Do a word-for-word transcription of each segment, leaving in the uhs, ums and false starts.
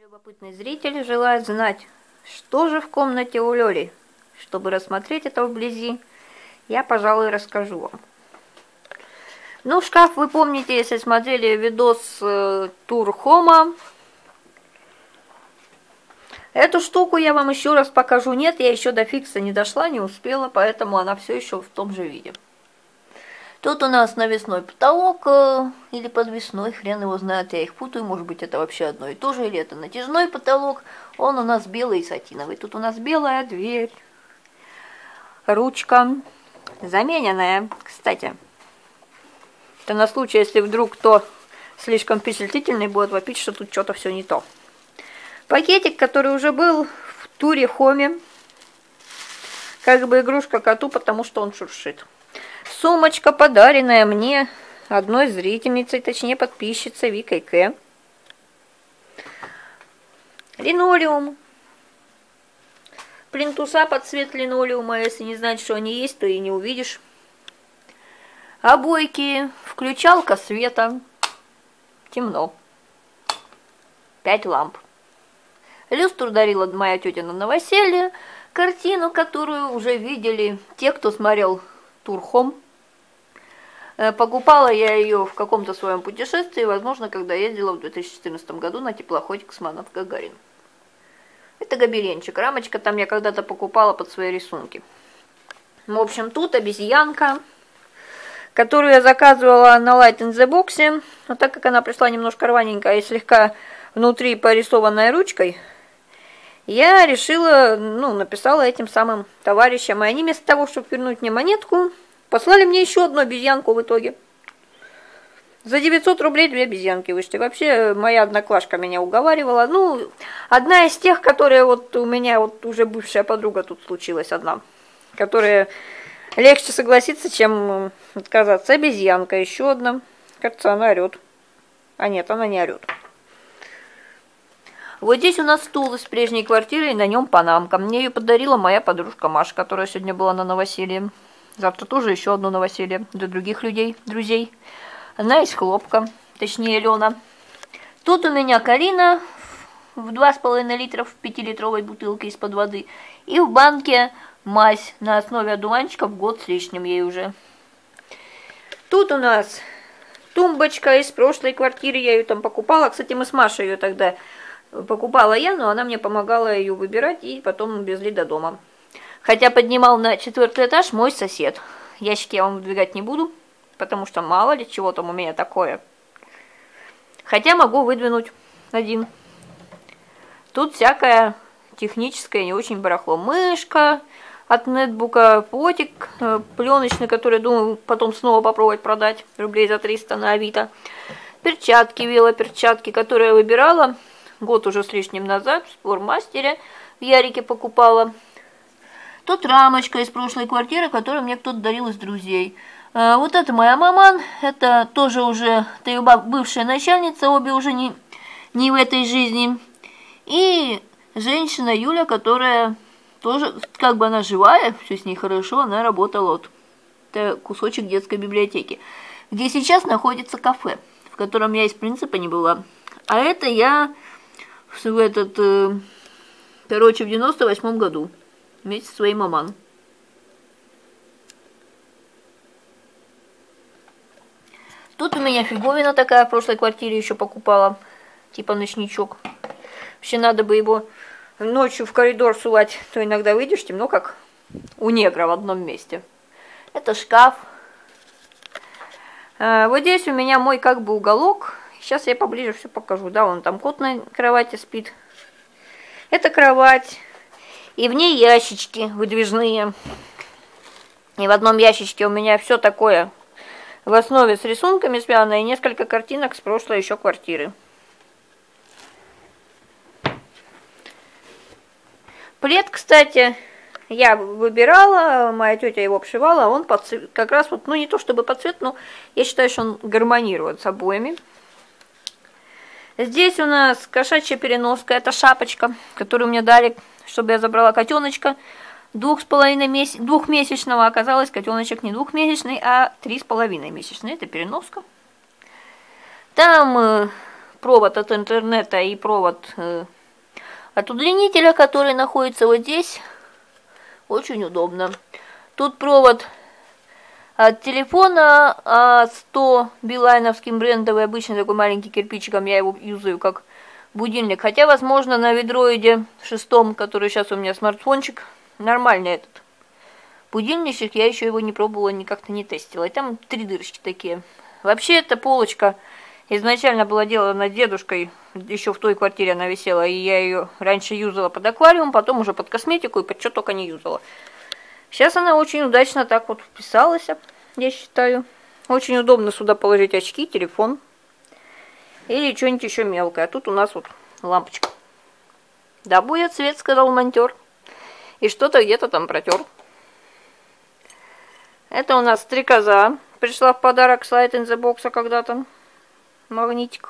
Любопытный зритель желает знать, что же в комнате у Лёли. Чтобы рассмотреть это вблизи, я, пожалуй, расскажу вам. Ну, шкаф вы помните, если смотрели видос э, Тур Хома. Эту штуку я вам еще раз покажу. Нет, я еще до фикса не дошла, не успела, поэтому она все еще в том же виде. Тут у нас навесной потолок, э, или подвесной, хрен его знает, я их путаю, может быть это вообще одно и то же, или это натяжной потолок, он у нас белый и сатиновый. Тут у нас белая дверь, ручка, замененная, кстати. Это на случай, если вдруг кто слишком впечатлительный будет вопить, что тут что-то все не то. Пакетик, который уже был в Туре Хоме, как бы игрушка коту, потому что он шуршит. Сумочка, подаренная мне одной зрительницей, точнее подписчицей Викой К. Линолеум. Плинтуса под цвет линолеума, если не знать, что они есть, то и не увидишь. Обойки, включалка света. Темно. Пять ламп. Люстру дарила моя тетя на новоселье. Картину, которую уже видели те, кто смотрел Тур Хом. Покупала я ее в каком-то своем путешествии, возможно, когда ездила в две тысячи четырнадцатом году на теплоходе «Космонавт Гагарин». Это гобеленчик. Рамочка там я когда-то покупала под свои рисунки. В общем, тут обезьянка, которую я заказывала на Light in the Box. Но так как она пришла немножко рваненькая и слегка внутри порисованная ручкой, я решила, ну, написала этим самым товарищам. И они вместо того, чтобы вернуть мне монетку, послали мне еще одну обезьянку в итоге. За девятьсот рублей две обезьянки вышли. Вообще, моя одноклашка меня уговаривала. Ну, одна из тех, которые вот у меня вот уже бывшая подруга тут случилась одна. Которая легче согласиться, чем отказаться. Обезьянка еще одна. Кажется, она орет. А нет, она не орет. Вот здесь у нас стул из прежней квартиры, и на нем панамка. Мне ее подарила моя подружка Маша, которая сегодня была на новоселье. Завтра тоже еще одно новоселье для других людей, друзей. Она из хлопка, точнее Лена. Тут у меня Карина в два с половиной литра в пятилитровой бутылке из-под воды. И в банке мазь на основе одуванчиков, год с лишним ей уже. Тут у нас тумбочка из прошлой квартиры, я ее там покупала. Кстати, мы с Машей ее тогда покупала я, но она мне помогала ее выбирать и потом везли до дома. Хотя поднимал на четвертый этаж мой сосед. Ящики я вам выдвигать не буду, потому что мало ли чего там у меня такое. Хотя могу выдвинуть один. Тут всякое техническое, не очень барахло. Мышка от нетбука, потик пленочный, который, думаю, потом снова попробовать продать рублей за триста на Авито. Перчатки, велоперчатки, которые я выбирала год уже с лишним назад в Спортмастере. В Ярике покупала. Тут рамочка из прошлой квартиры, которую мне кто-то дарил из друзей. А, вот это моя маман, это тоже уже это ее бывшая начальница, обе уже не, не в этой жизни. И женщина Юля, которая тоже, как бы она живая, все с ней хорошо, она работала. Вот. Это кусочек детской библиотеки, где сейчас находится кафе, в котором я из принципа не была. А это я в этот, короче, в девяносто восьмом году. Вместе со своей маман. Тут у меня фиговина такая в прошлой квартире еще покупала. Типа ночничок. Вообще надо бы его ночью в коридор сувать. То иногда выйдешь, темно как у негра в одном месте. Это шкаф. А, вот здесь у меня мой как бы уголок. Сейчас я поближе все покажу. Да, вон там кот на кровати спит. Это кровать. И в ней ящички выдвижные. И в одном ящичке у меня все такое в основе с рисунками связано, и несколько картинок с прошлой еще квартиры. Плед, кстати, я выбирала, моя тетя его обшивала, он под цвет, как раз вот, ну не то чтобы под цвет, но я считаю, что он гармонирует с обоями. Здесь у нас кошачья переноска, это шапочка, которую мне дали, чтобы я забрала котеночка двух с половиной месяц, двухмесячного. Оказалось, котеночек не двухмесячный, а три с половиной месячный. Это переноска. Там э, провод от интернета и провод э, от удлинителя, который находится вот здесь. Очень удобно. Тут провод от телефона, а сто билайновским брендовый, обычный такой маленький кирпичиком, я его юзаю как будильник. Хотя, возможно, на ведроиде шестом, который сейчас у меня смартфончик, нормальный этот будильничек, я еще его не пробовала, ни как-то не тестила. И там три дырочки такие. Вообще, эта полочка изначально была делана дедушкой, еще в той квартире она висела, и я ее раньше юзала под аквариум, потом уже под косметику и под что только не юзала. Сейчас она очень удачно так вот вписалась, я считаю. Очень удобно сюда положить очки, телефон или что-нибудь еще мелкое. А тут у нас вот лампочка. Да будет свет, сказал монтер. И что-то где-то там протер. Это у нас стрекоза. Пришла в подарок с Light in the Box когда-то. Магнитик.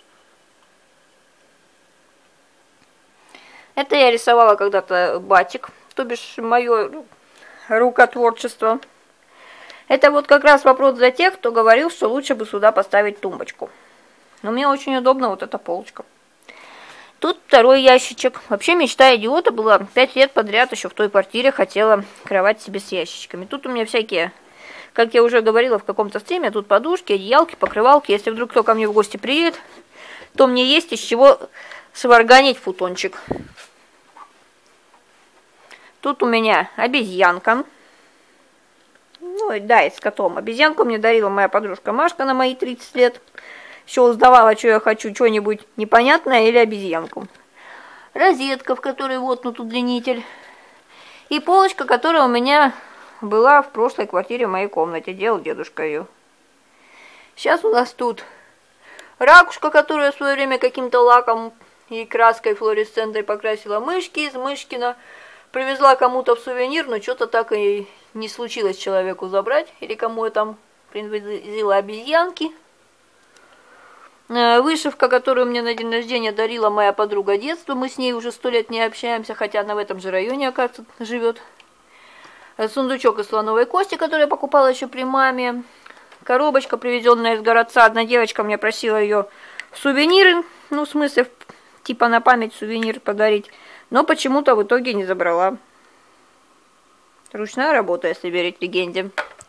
Это я рисовала когда-то батик. То бишь мое рукотворчество. Это вот как раз вопрос для тех, кто говорил, что лучше бы сюда поставить тумбочку. Но мне очень удобно вот эта полочка. Тут второй ящичек. Вообще мечта идиота была пять лет подряд еще в той квартире хотела кровать себе с ящичками. Тут у меня всякие, как я уже говорила в каком-то стриме, тут подушки, одеялки, покрывалки. Если вдруг кто ко мне в гости приедет, то мне есть из чего сварганить футончик. Тут у меня обезьянка. Ну, да, и с котом. Обезьянку мне дарила моя подружка Машка на мои тридцать лет. Еще узнавала, что я хочу, что-нибудь непонятное или обезьянку. Розетка, в которой воткнут удлинитель. И полочка, которая у меня была в прошлой квартире в моей комнате. Делал дедушка ее. Сейчас у нас тут ракушка, которую я в свое время каким-то лаком и краской флуоресцентной покрасила. Мышки из Мышкина. Привезла кому-то в сувенир, но что-то так и не случилось человеку забрать. Или кому я там привезла обезьянки. Вышивка, которую мне на день рождения дарила моя подруга детства. Мы с ней уже сто лет не общаемся, хотя она в этом же районе, оказывается, живет. Сундучок из слоновой кости, который я покупала еще при маме. Коробочка, привезенная из городца. Одна девочка мне просила ее в сувениры. Ну, в смысле, типа на память сувенир подарить. Но почему-то в итоге не забрала. Ручная работа, если верить легенде.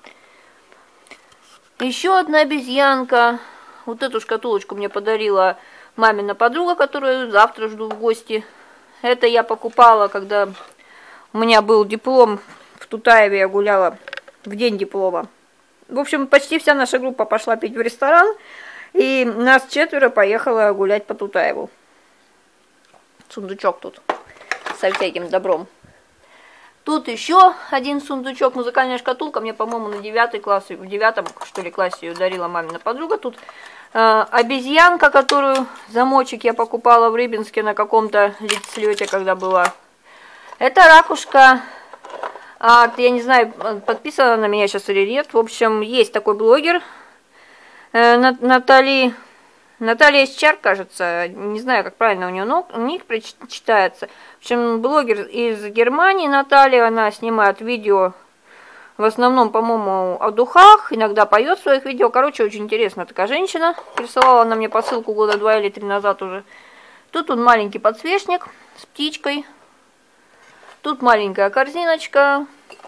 Еще одна обезьянка. Вот эту шкатулочку мне подарила мамина подруга, которую завтра жду в гости. Это я покупала, когда у меня был диплом в Тутаеве, я гуляла в день диплома. В общем, почти вся наша группа пошла пить в ресторан, и нас четверо поехала гулять по Тутаеву. Сундучок тут со всяким добром. Тут еще один сундучок, музыкальная шкатулка. Мне, по-моему, на девятый класс, в девятом, что ли, классе ее дарила мамина подруга. Тут э, обезьянка, которую замочек я покупала в Рыбинске на каком-то слете, когда была. Это ракушка. От, я не знаю, подписана на меня сейчас или нет. В общем, есть такой блогер. Э, Натали... Наталья Счар, кажется, не знаю, как правильно у нее ник читается. В общем, блогер из Германии Наталья, она снимает видео, в основном, по-моему, о духах, иногда поет в своих видео. Короче, очень интересная такая женщина. Присылала она мне посылку года два или три назад уже. Тут он маленький подсвечник с птичкой. Тут маленькая корзиночка.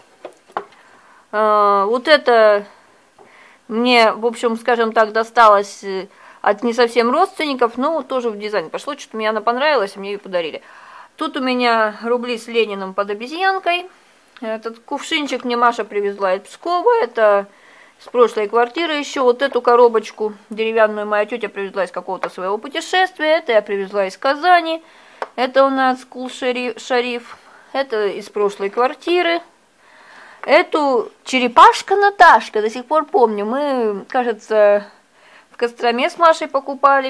Вот это мне, в общем, скажем так, досталось от не совсем родственников, но тоже в дизайн пошло. Что-то мне она понравилась, мне ее подарили. Тут у меня рубли с Лениным под обезьянкой. Этот кувшинчик мне Маша привезла из Пскова. Это с прошлой квартиры еще. Вот эту коробочку деревянную моя тетя привезла из какого-то своего путешествия. Это я привезла из Казани. Это у нас Кул Шариф. Это из прошлой квартиры. Эту черепашка Наташка, до сих пор помню. Мы, кажется, в Костроме с Машей покупали.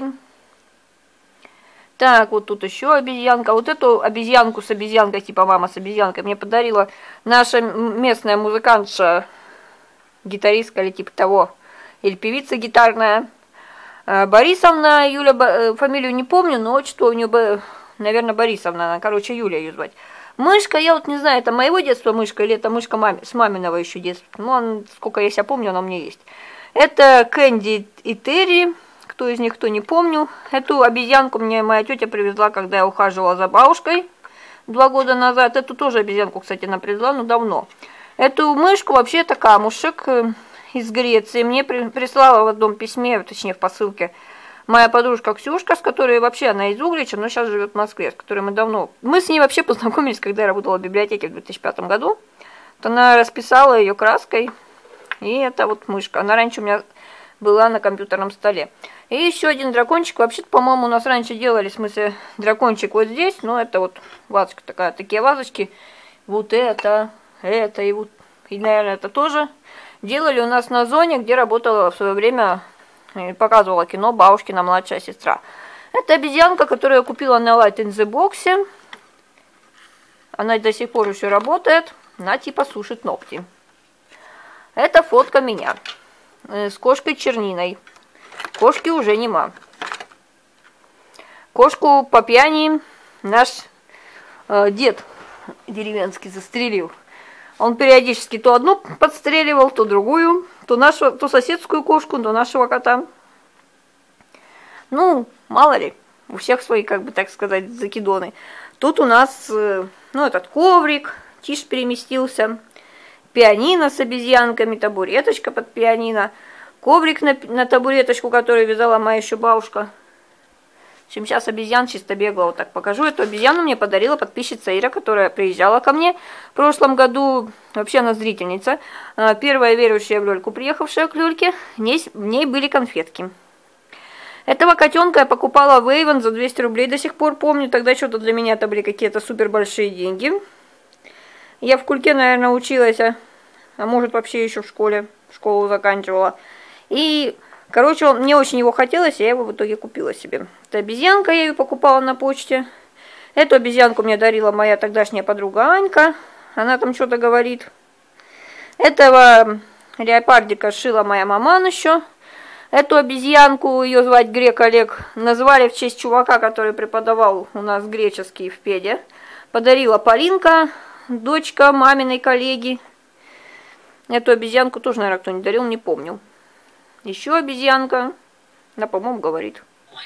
Так, вот тут еще обезьянка. Вот эту обезьянку с обезьянкой, типа мама с обезьянкой, мне подарила наша местная музыкантша, гитаристка или типа того, или певица гитарная. Борисовна, Юля, фамилию не помню, но отчество у нее, наверное, Борисовна, короче, Юля ее звать. Мышка, я вот не знаю, это моего детства мышка или это мышка маме, с маминого еще детства. Ну, он, сколько я себя помню, она у меня есть. Это Кэнди и Терри. кто из них, кто не помню. Эту обезьянку мне моя тетя привезла, когда я ухаживала за бабушкой два года назад. Эту тоже обезьянку, кстати, она привезла, но давно. Эту мышку вообще это камушек из Греции. Мне прислала в одном письме, точнее в посылке, моя подружка Ксюшка, с которой вообще она из Углича, но сейчас живет в Москве, с которой мы давно... Мы с ней вообще познакомились, когда я работала в библиотеке в две тысячи пятом году. Вот она расписала ее краской. И это вот мышка. Она раньше у меня была на компьютерном столе. И еще один дракончик. Вообще-то, по-моему, у нас раньше делали, в смысле, дракончик вот здесь. Но это вот вазочка такая, такие вазочки. Вот это, это и вот, и, наверное, это тоже. Делали у нас на зоне, где работала в свое время, показывала кино бабушкина младшая сестра. Это обезьянка, которую я купила на Light in the Box. Она до сих пор еще работает. Она типа сушит ногти. Это фотка меня с кошкой Черниной. Кошки уже нема. Кошку по пьяни наш э, дед деревенский застрелил. Он периодически то одну подстреливал, то другую, то нашу, то соседскую кошку, то нашего кота. Ну, мало ли, у всех свои, как бы так сказать, закидоны. Тут у нас, э, ну, этот коврик, тишь переместился. Пианино с обезьянками, табуреточка под пианино, коврик на, на табуреточку, которую вязала моя еще бабушка. В общем, сейчас обезьян чисто бегло вот так покажу. Эту обезьяну мне подарила подписчица Ира, которая приезжала ко мне в прошлом году. Вообще она зрительница. Первая верующая в Лёльку, приехавшая к Лёльке. В ней, в ней были конфетки. Этого котенка я покупала в Avon за двести рублей, до сих пор помню. Тогда что-то для меня это были какие-то супер большие деньги. Я в Кульке, наверное, училась, а, а может вообще еще в школе, школу заканчивала. И, короче, мне очень его хотелось, и я его в итоге купила себе. Это обезьянка, я ее покупала на почте. Эту обезьянку мне дарила моя тогдашняя подруга Анька. Она там что-то говорит. Этого леопардика шила моя маман еще. Эту обезьянку, ее звать Грек Олег, назвали в честь чувака, который преподавал у нас греческий в педе. Подарила Полинка, дочка маминой коллеги. Эту обезьянку тоже, наверное, кто не дарил, не помню. Еще обезьянка. Да, по-моему, говорит.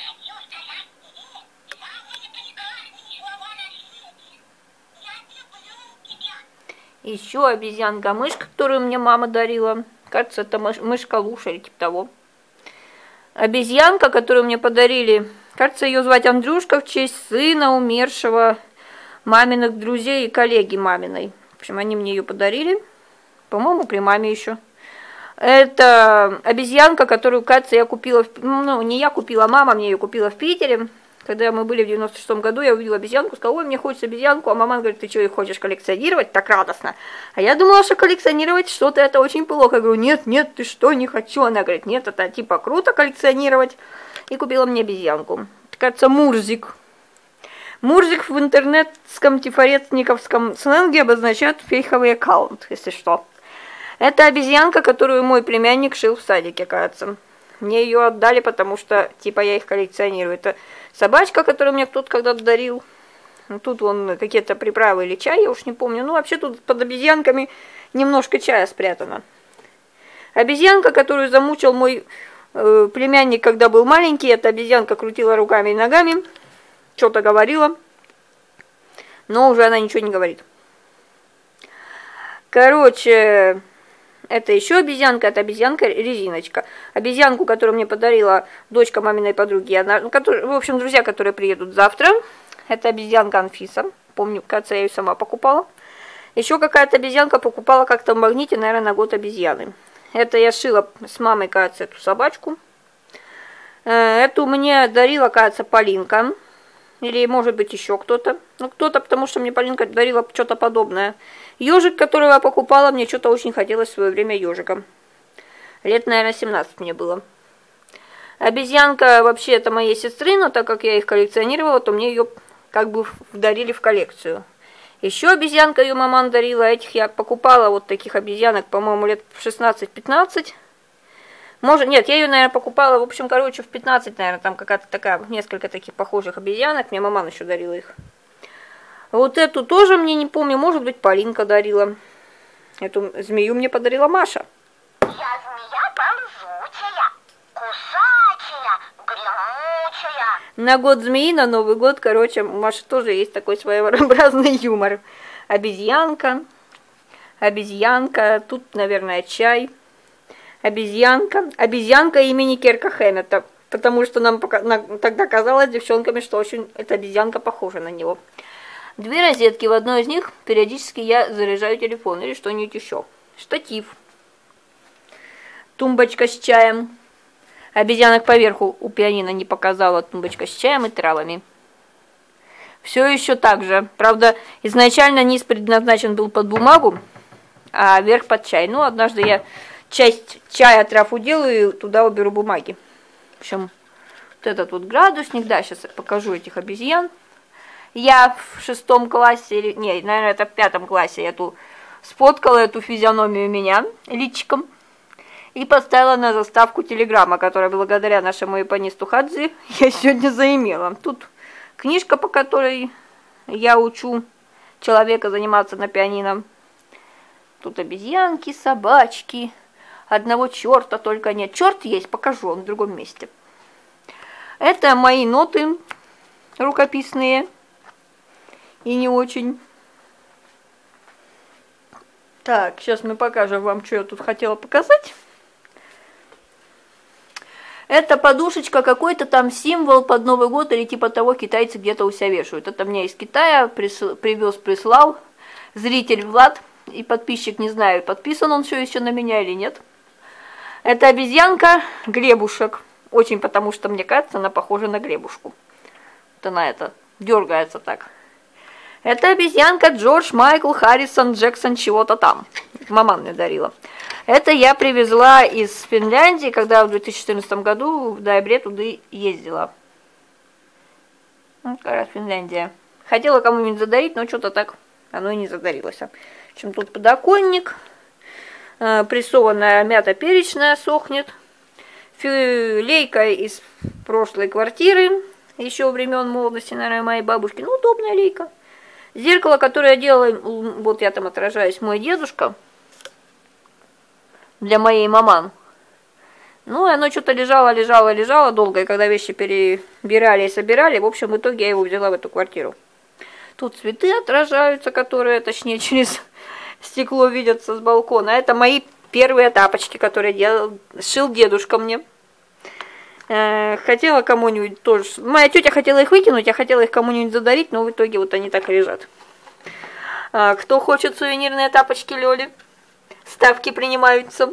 Еще обезьянка-мышка, которую мне мама дарила. Кажется, это мышка-луша или типа того. Обезьянка, которую мне подарили. Кажется, ее звать Андрюшка в честь сына умершего маминых друзей и коллеги маминой. В общем, они мне ее подарили. По-моему, при маме еще. Это обезьянка, которую, кажется, я купила... В... Ну, не я купила, а мама мне ее купила в Питере. Когда мы были в девяносто шестом году, я увидела обезьянку, сказала: ой, мне хочется обезьянку. А мама говорит: ты что, их хочешь коллекционировать? Так радостно. А я думала, что коллекционировать что-то это очень плохо. Я говорю: нет, нет, ты что, не хочу. Она говорит: нет, это типа круто коллекционировать. И купила мне обезьянку. Это, кажется, Мурзик. Мурзик в интернетском тифаретниковском сленге обозначает фейховый аккаунт, если что. Это обезьянка, которую мой племянник шил в садике, кажется. Мне ее отдали, потому что, типа, я их коллекционирую. Это собачка, которую мне кто-то когда-то дарил. Тут вон какие-то приправы или чай, я уж не помню. Ну, вообще тут под обезьянками немножко чая спрятано. Обезьянка, которую замучил мой э, племянник, когда был маленький. Эта обезьянка крутила руками и ногами, что-то говорила, но уже она ничего не говорит. Короче... Это еще обезьянка, это обезьянка-резиночка. Обезьянку, которую мне подарила дочка маминой подруги. Она, ну, который, в общем, друзья, которые приедут завтра. Это обезьянка Анфиса. Помню, кажется, я ее сама покупала. Еще какая-то обезьянка покупала как-то в магните, наверное, на год обезьяны. Это я шила с мамой, кажется, эту собачку. Эту мне дарила, кажется, Полинка. Или, может быть, еще кто-то. Ну, кто-то, потому что мне Полинка дарила что-то подобное. Ежик, которого я покупала, мне что-то очень хотелось в свое время ежика. Лет, наверное, семнадцать мне было. Обезьянка вообще это моей сестры, но так как я их коллекционировала, то мне ее как бы дарили в коллекцию. Еще обезьянка ее маман дарила. Этих я покупала, вот таких обезьянок, по-моему, лет в шестнадцать-пятнадцать. Может, нет, я ее, наверное, покупала, в общем, короче, в пятнадцать, наверное, там какая-то такая, несколько таких похожих обезьянок, мне маман еще дарила их. Вот эту тоже мне не помню, может быть, Полинка дарила. Эту змею мне подарила Маша. Я змея ползучая, кусачая, На год змеи, на Новый год, короче, у Маши тоже есть такой своеобразный юмор. Обезьянка, обезьянка, тут, наверное, чай. Обезьянка, обезьянка имени Кирка Хэммета, потому что нам пока, на, тогда казалось девчонками, что очень эта обезьянка похожа на него. Две розетки, в одной из них периодически я заряжаю телефон или что-нибудь еще. Штатив. Тумбочка с чаем. Обезьянок поверху у пианино не показала, тумбочка с чаем и травами. Все еще так же. Правда, изначально низ предназначен был под бумагу, а верх под чай. Ну, однажды я часть чая трав уделаю и туда уберу бумаги. В общем, вот этот вот градусник, да, сейчас я покажу этих обезьян. Я в шестом классе, или, не, наверное, это в пятом классе, я эту сфоткала эту физиономию меня личиком и поставила на заставку телеграмма, которая благодаря нашему японисту Хадзи я сегодня заимела. Тут книжка, по которой я учу человека заниматься на пианино. Тут обезьянки, собачки. Одного черта только нет. Черт есть, покажу, он в другом месте. Это мои ноты рукописные. И не очень. Так, сейчас мы покажем вам, что я тут хотела показать. Это подушечка, какой-то там символ под Новый год или типа того, китайцы где-то у себя вешают. Это мне из Китая присл... привез, прислал зритель Влад и подписчик, не знаю, подписан он все еще на меня или нет. Это обезьянка Глебушек. Очень потому, что мне кажется, она похожа на Глебушку. Вот она это дергается так. Это обезьянка Джордж Майкл Харрисон Джексон чего-то там. Мама мне дарила. Это я привезла из Финляндии, когда в две тысячи четырнадцатом году в ноябре туда ездила. Ну, как раз Финляндия. Хотела кому-нибудь задарить, но что-то так оно и не задарилось. В общем, тут подоконник. Прессованная мята перечная сохнет. Лейка из прошлой квартиры. Еще времен молодости, наверное, моей бабушки. Ну, удобная лейка. Зеркало, которое я делала, вот я там отражаюсь, мой дедушка, для моей маман. Ну, и оно что-то лежало, лежало, лежало долго, и когда вещи перебирали и собирали, в общем, в итоге я его взяла в эту квартиру. Тут цветы отражаются, которые, точнее, через стекло видятся с балкона. Это мои первые тапочки, которые делал, сшил дедушка мне. Хотела кому-нибудь тоже... Моя тетя хотела их выкинуть, я хотела их кому-нибудь задарить, но в итоге вот они так и лежат. Кто хочет сувенирные тапочки Лёли? Ставки принимаются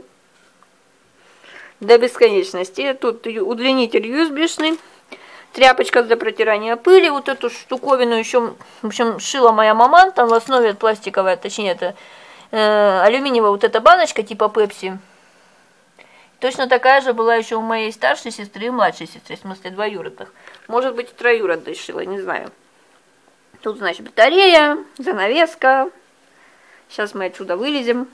до бесконечности. Тут удлинитель ю эс би-шный, тряпочка для протирания пыли. Вот эту штуковину еще, в общем, шила моя мама. Там в основе пластиковая, точнее, это э, алюминиевая вот эта баночка типа Пепси. Точно такая же была еще у моей старшей сестры и младшей сестры, в смысле двоюродных. Может быть, и троюродной шила, не знаю. Тут, значит, батарея, занавеска. Сейчас мы отсюда вылезем.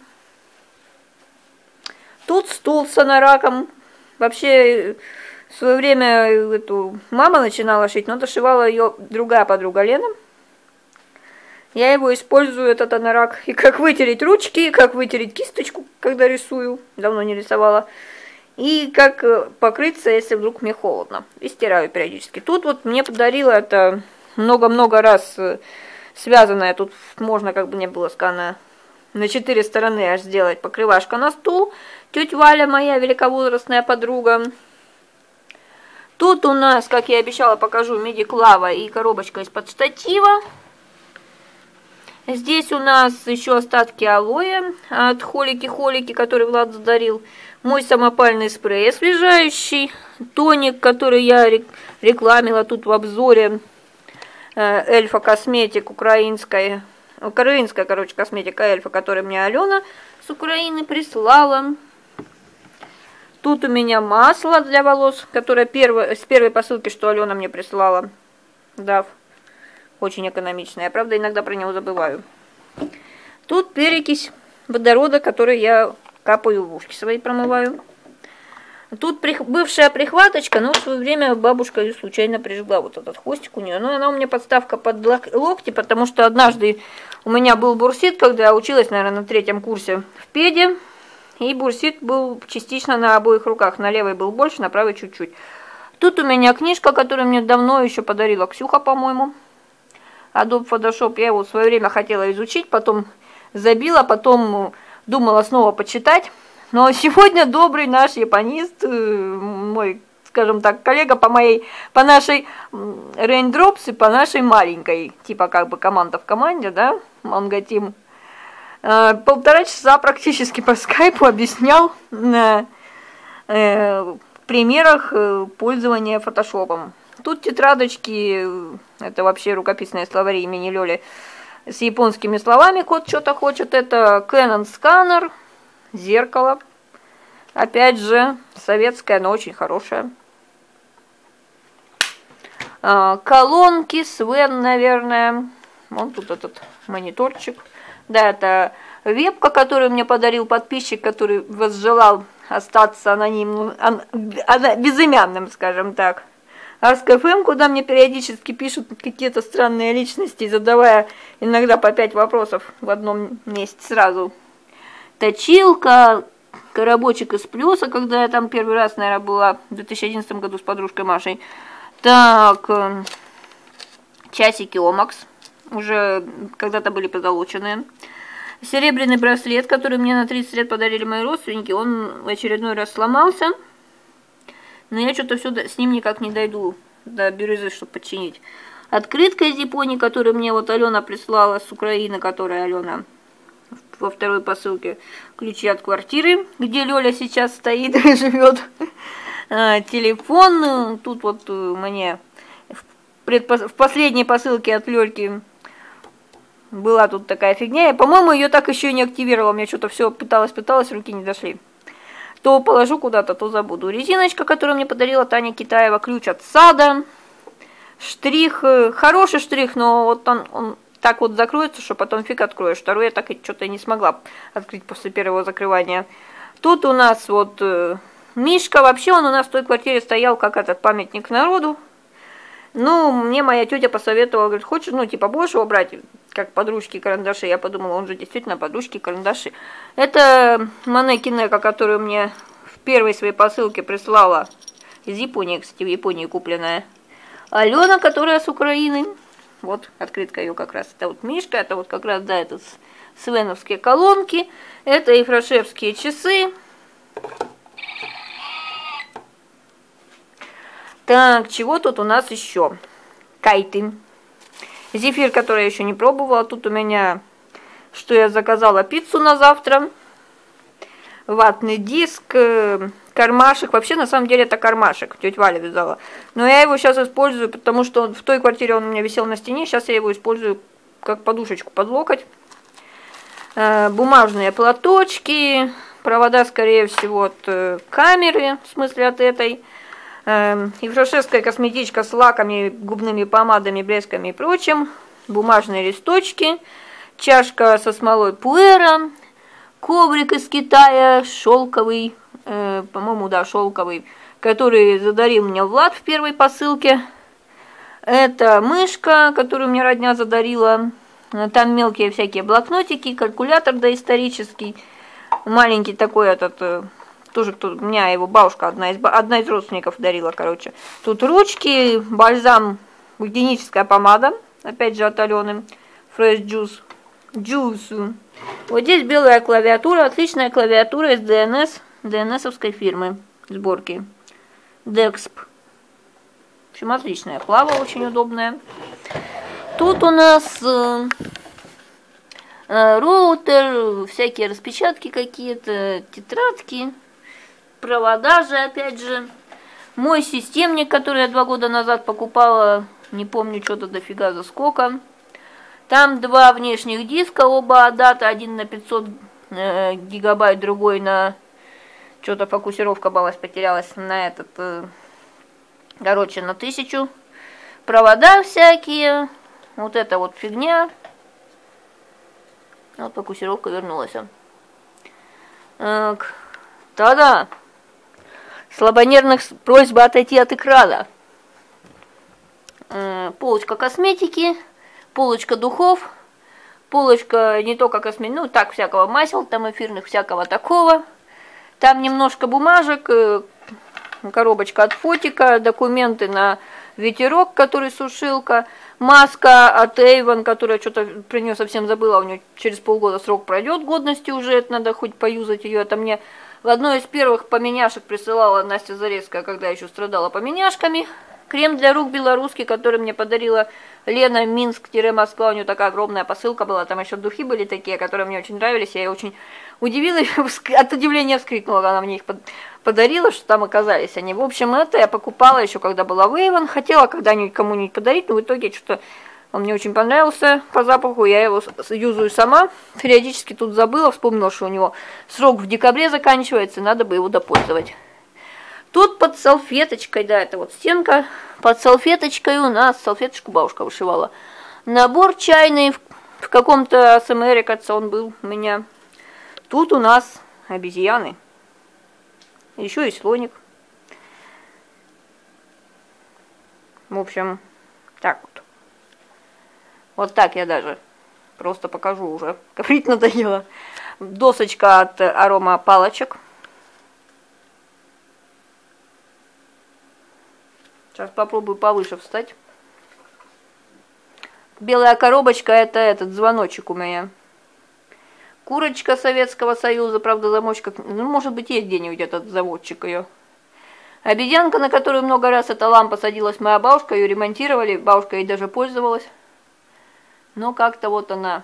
Тут стул с анораком. Вообще, в свое время эту мама начинала шить, но дошивала ее другая подруга Лена. Я его использую, этот анорак, и как вытереть ручки, и как вытереть кисточку, когда рисую. Давно не рисовала. И как покрыться, если вдруг мне холодно. И стираю периодически. Тут вот мне подарила это много-много раз связанное. Тут можно, как бы мне было сказано, на четыре стороны аж сделать покрывашка на стул. Тетя Валя, моя великовозрастная подруга. Тут у нас, как я обещала, покажу миди-клава и коробочка из-под штатива. Здесь у нас еще остатки алоэ от Холики-Холики, который Влад задарил. Мой самопальный спрей освежающий. Тоник, который я рекламила тут в обзоре. Эльфа Косметик, украинская. Украинская, короче, косметика Эльфа, которую мне Алена с Украины прислала. Тут у меня масло для волос, которое первое, с первой посылки, что Алена мне прислала. Дав. Очень экономичная. Я, правда, иногда про него забываю. Тут перекись водорода, который я капаю в ушки свои, промываю. Тут прих... бывшая прихваточка, но в свое время бабушка ее случайно прижгла. Вот этот хвостик у нее. Но она у меня подставка под локти, потому что однажды у меня был бурсит, когда я училась, наверное, на третьем курсе в педе. И бурсит был частично на обоих руках. На левой был больше, на правой чуть-чуть. Тут у меня книжка, которую мне давно еще подарила Ксюха, по-моему. Adobe Photoshop. Я его в свое время хотела изучить, потом забила, потом думала снова почитать. Но сегодня добрый наш японист, мой, скажем так, коллега по моей, по нашей Raindrops и по нашей маленькой, типа как бы команда в команде, да, Manga Team, полтора часа практически по скайпу объяснял на э, примерах пользования фотошопом. Тут тетрадочки, это вообще рукописные словари имени Лёли, с японскими словами, кот что-то хочет, это Canon сканер, зеркало, опять же, советское, но очень хорошее. А, колонки, Свен, наверное, вон тут этот мониторчик. Да, это вебка, которую мне подарил подписчик, который возжелал остаться анонимным, ан, ан, безымянным, скажем так. Ask.эф эм, куда мне периодически пишут какие-то странные личности, задавая иногда по пять вопросов в одном месте сразу. Точилка, коробочек из плюса, когда я там первый раз, наверное, была в две тысячи одиннадцатом году с подружкой Машей. Так, часики Омакс, уже когда-то были позолоченные. Серебряный браслет, который мне на тридцать лет подарили мои родственники, он в очередной раз сломался. Но я что-то все с ним никак не дойду до бирюзы, чтобы починить. Открытка из Японии, которую мне вот Алена прислала с Украины, которая Алена во второй посылке. Ключи от квартиры, где Лёля сейчас стоит и живет. Телефон. Тут вот мне в, предпос... в последней посылке от Лёльки была тут такая фигня. Я, по-моему, ее так еще и не активировала. Мне что-то все пыталась-пыталась, руки не дошли. То положу куда-то, то забуду. Резиночка, которую мне подарила Таня Китаева, ключ от сада, штрих, хороший штрих, но вот он, он так вот закроется, что потом фиг откроешь. Второй я так и что-то не смогла открыть после первого закрывания. Тут у нас вот э, Мишка, вообще он у нас в той квартире стоял как этот памятник народу. Ну, мне моя тетя посоветовала, говорит, хочешь, ну, типа, больше его брать, как подружки карандаши. Я подумала, он же действительно подружки карандаши. Это Monet Kineko, которую мне в первой своей посылке прислала из Японии, кстати, в Японии купленная Алена, которая с Украины. Вот, открытка ее как раз. Это вот Мишка, это вот как раз, да, это свеновские колонки, это ифрашевские часы. Так, чего тут у нас еще? Кайты. Зефир, который я еще не пробовала. Тут у меня, что я заказала, пиццу на завтра. Ватный диск, кармашек. Вообще, на самом деле, это кармашек. Тетя Валя вязала. Но я его сейчас использую, потому что в той квартире он у меня висел на стене. Сейчас я его использую как подушечку под локоть. Бумажные платочки. Провода, скорее всего, от камеры. В смысле, от этой. Ифрашевская косметичка с лаками, губными помадами, блесками и прочим. Бумажные листочки. Чашка со смолой пуэра. Коврик из Китая, шелковый, э, по-моему, да, шелковый, который задарил мне Влад в первой посылке. Это мышка, которую мне родня задарила. Там мелкие всякие блокнотики, калькулятор доисторический. Маленький такой этот... Тоже кто у меня его бабушка, одна из, одна из родственников дарила, короче. Тут ручки, бальзам, гигиеническая помада, опять же от Алены, Fresh Juice. Juice. Вот здесь белая клавиатура, отличная клавиатура из ди эн эс, ди эн эс-овской фирмы сборки. Dexp. В общем, отличная клава, очень удобная. Тут у нас э, э, роутер, всякие распечатки какие-то, тетрадки. Провода же, опять же. Мой системник, который я два года назад покупала, не помню, что-то дофига за сколько. Там два внешних диска, оба дата, один на пятьсот э, гигабайт, другой на... Что-то фокусировка балась, потерялась на этот... Э, короче, на тысячу. Провода всякие. Вот это вот фигня. Вот фокусировка вернулась. Так. Та-да. Слабонервных просьба отойти от экрана. Э, полочка косметики. Полочка духов. Полочка не только косметики, ну так, всякого масел, там эфирных, всякого такого. Там немножко бумажек. Э, коробочка от Фотика, документы на ветерок, который сушилка, маска от Avon, которая что-то про нее совсем забыла, у нее через полгода срок пройдет годности уже, это надо хоть поюзать ее. Это мне в одной из первых поменяшек присылала Настя Зарецкая, когда я еще страдала поменяшками. Крем для рук белорусский, который мне подарила Лена, Минск-Москва, у нее такая огромная посылка была, там еще духи были такие, которые мне очень нравились, я ее очень удивилась, от удивления вскрикнула, она мне их подарила, что там оказались они. В общем, это я покупала еще, когда была в Avon, хотела когда-нибудь кому-нибудь подарить, но в итоге что-то он мне очень понравился по запаху, я его юзаю сама, периодически тут забыла, вспомнила, что у него срок в декабре заканчивается, надо бы его допользовать. Тут под салфеточкой, да, это вот стенка, под салфеточкой у нас, салфеточку бабушка вышивала, набор чайный, в, в каком-то АСМРе, кажется, он был у меня. Тут у нас обезьяны, еще и слоник. В общем, так вот. Вот так я даже просто покажу уже, говорить надоело. Досочка от арома палочек. Сейчас попробую повыше встать. Белая коробочка, это этот звоночек у меня. Курочка Советского Союза, правда, замочка, ну, может быть, есть где-нибудь этот заводчик ее. Обезьянка, на которую много раз эта лампа садилась моя бабушка, ее ремонтировали, бабушка ей даже пользовалась. Но как-то вот она.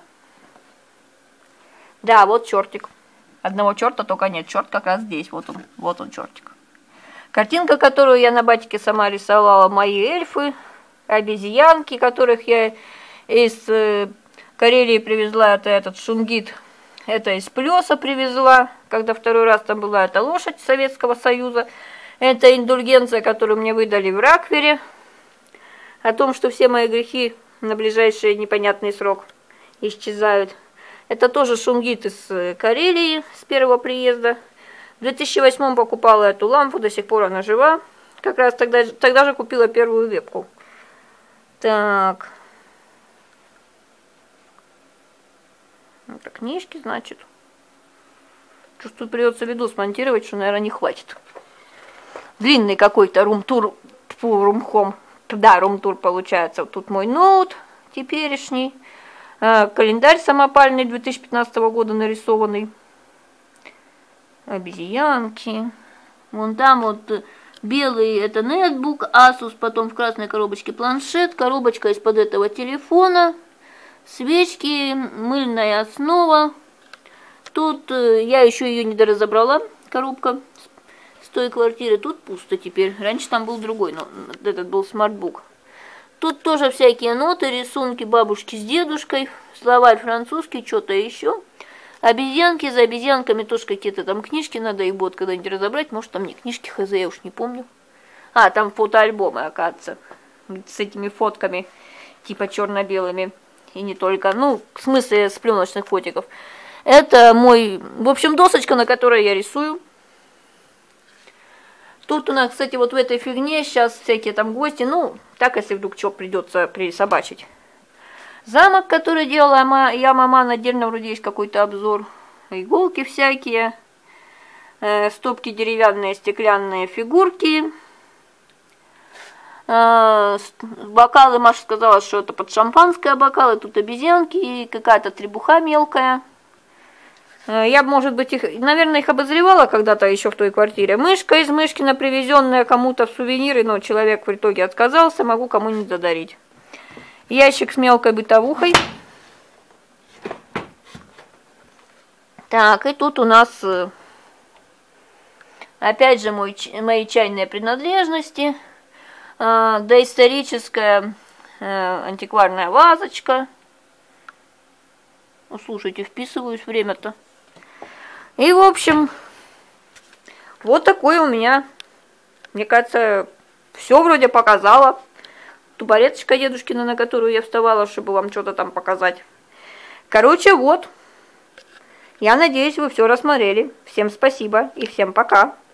Да, вот чертик. Одного черта только нет, черт как раз здесь, вот он, вот он чертик. Картинка, которую я на батике сама рисовала, мои эльфы, обезьянки, которых я из э, Карелии привезла, это этот шунгит, это из Плеса привезла, когда второй раз там была эта лошадь Советского Союза, это индульгенция, которую мне выдали в Раквере, о том, что все мои грехи на ближайший непонятный срок исчезают. Это тоже шунгит из Карелии с первого приезда. В две тысячи восьмом покупала эту лампу, до сих пор она жива. Как раз тогда, тогда же купила первую вебку. Так. Это книжки, значит. Чувствую, придется видос монтировать, что, наверное, не хватит. Длинный какой-то рум-тур, рум-хом. Да, рум-тур получается. Вот тут мой ноут теперешний. Календарь самопальный две тысячи пятнадцатого года нарисованный. Обезьянки. Вон там вот белый это нетбук, Asus, потом в красной коробочке планшет, коробочка из-под этого телефона, свечки, мыльная основа. Тут я еще ее не доразобрала, коробка с той квартиры. Тут пусто теперь. Раньше там был другой, но этот был смартбук. Тут тоже всякие ноты, рисунки бабушки с дедушкой, словарь французский, что-то еще. Обезьянки, за обезьянками тоже какие-то там книжки, надо их будет когда-нибудь разобрать, может там не книжки, хз, я уж не помню. А, там фотоальбомы, оказывается, с этими фотками, типа черно-белыми, и не только, ну, в смысле с пленочных фотиков. Это мой, в общем, досочка, на которой я рисую. Тут у нас, кстати, вот в этой фигне сейчас всякие там гости, ну, так, если вдруг что придется присобачить. Замок, который делала я, мама, отдельно вроде есть какой-то обзор. Иголки всякие. Э, стопки деревянные, стеклянные фигурки. Э, бокалы, Маша сказала, что это под шампанское бокалы. Тут обезьянки и какая-то требуха мелкая. Э, я, может быть, их, наверное, их обозревала когда-то еще в той квартире. Мышка из Мышкина, привезенная кому-то в сувениры, но человек в итоге отказался, могу кому-нибудь задарить. Ящик с мелкой бытовухой. Так, и тут у нас опять же мой, мои чайные принадлежности. Э, доисторическая э, антикварная вазочка. Ну, слушайте, вписываюсь время-то. И, в общем, вот такой у меня, мне кажется, все вроде показала. Тубареточка дедушкина, на которую я вставала, чтобы вам что-то там показать. Короче, вот. Я надеюсь, вы все рассмотрели. Всем спасибо и всем пока.